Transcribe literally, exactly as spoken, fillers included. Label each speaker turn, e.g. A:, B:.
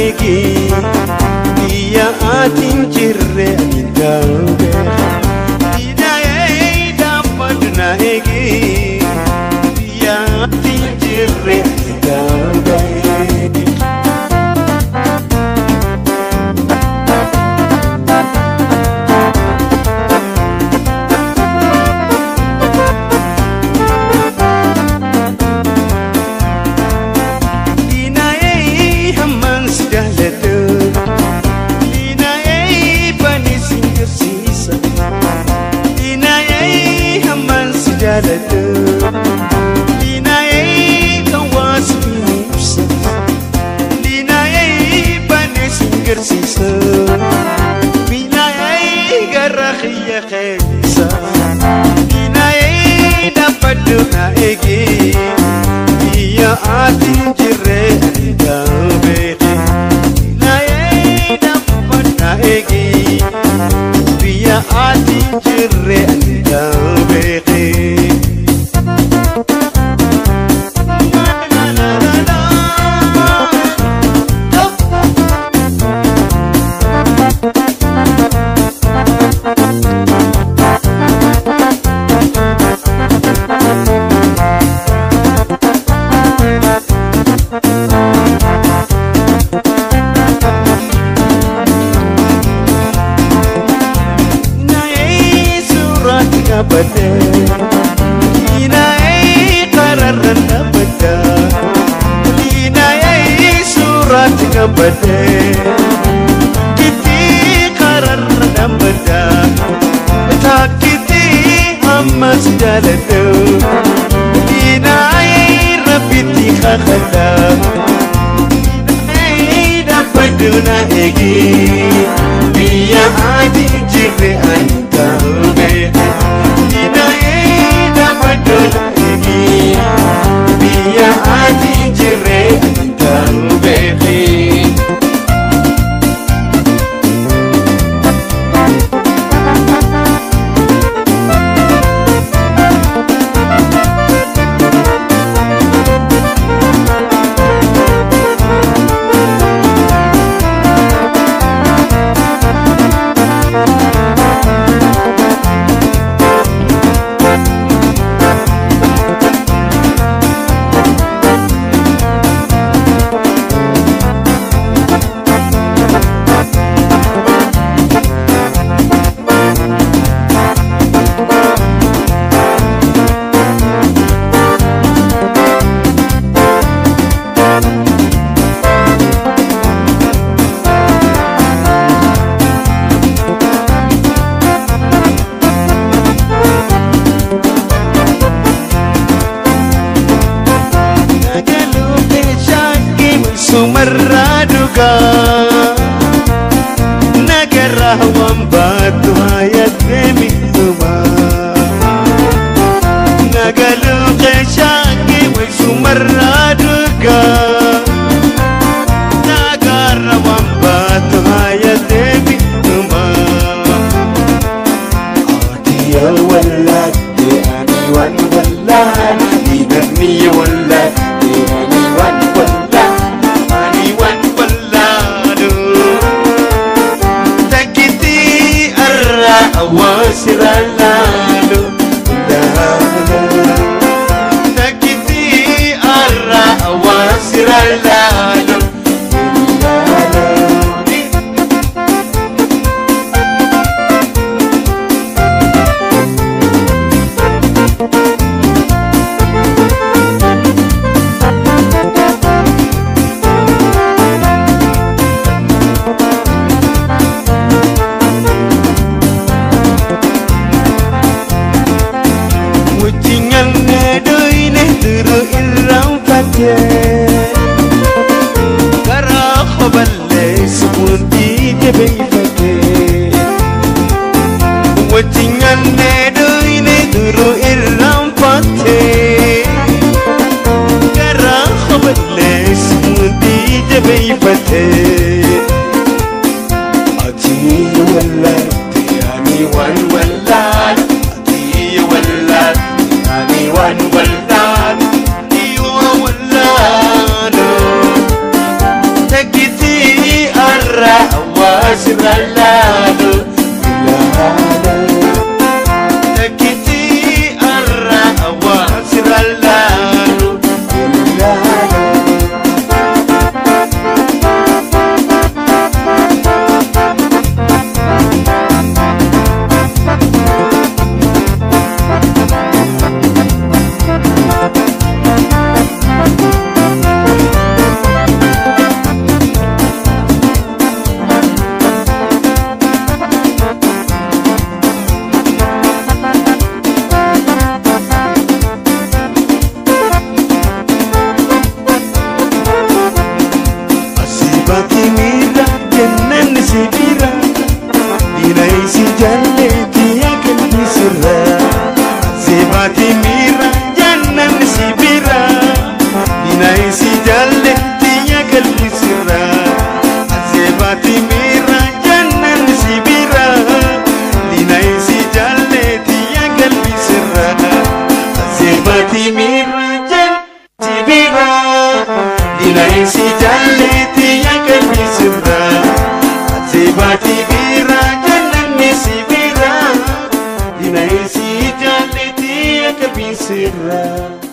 A: egi Dia atin jirre gabe Dia ei dapat na egi Dia atin jirre gabe Lina ei kawas pinipsa Lina ei panes ingersisa Lina ei garahia khelisa Lina ei dapat duna egi Dia atin jirre gabe Lina ei dapat na egi Dia atin jirre gabe Bade, Lina ei qararan bada, Lina ei surat bade, kiti qararan bada, tak kiti amas jaladu, Lina ei rabiti khakhala, Lina ei dapat duna egi, Dia adi jirre anta be. Dia adi jirre gabe Sumeraduga Negara wambatu hayat demi tuma Nagalu keshaki wa sumeraduga Negara wambatu hayat demi tuma Adiya walad di aniwan walad Di nami walad di aniwan walad Wasiralalu Takiti arra wasiralalu Kara khoballe subundi jebe fate Watingan ne doine duru irram pate Kara khoballe subundi jebe fate Ati walad yani wan walad Ati walad yani wan walad Iwa walad Takiti Zebati mira jannan sibira dinai si jalleti ya kalbi sirra Zebati mira jannan sibira dinai si jalleti ya kalbi sirra Zebati mira jannan sibira dinai si jalleti ya kalbi sirra Zebati mira jannan sibira dinai si jalleti ya kalbi sirra Zebati mira jannan sibira dinai si jalleti ya kalbi sirra